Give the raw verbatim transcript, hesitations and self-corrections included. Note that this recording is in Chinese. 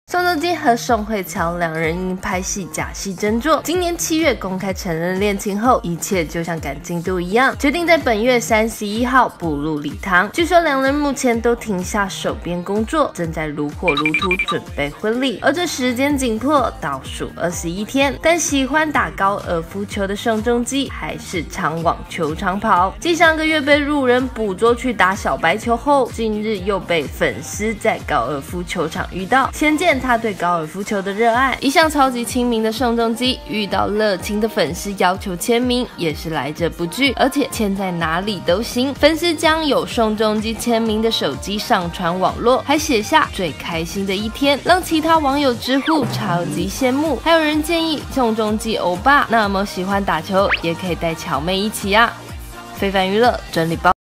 宋仲基和宋慧乔两人因拍戏假戏真做，今年七月公开承认恋情后，一切就像赶进度一样，决定在本月三十一号步入礼堂。据说两人目前都停下手边工作，正在如火如荼准备婚礼。而这时间紧迫，倒数二十一天，但喜欢打高尔夫球的宋仲基还是常往球场跑。继上个月被路人捕捉去打小白球后，近日又被粉丝在高尔夫球场遇到，显见他对高尔夫球的热爱。一向超级亲民的宋仲基遇到热情的粉丝要求签名，也是来者不拒，而且签在哪里都行。粉丝将有宋仲基签名的手机上传网络，还写下最开心的一天，让其他网友直呼超级羡慕。还有人建议宋仲基欧巴那么喜欢打球，也可以带乔妹一起啊。非凡娱乐整理报。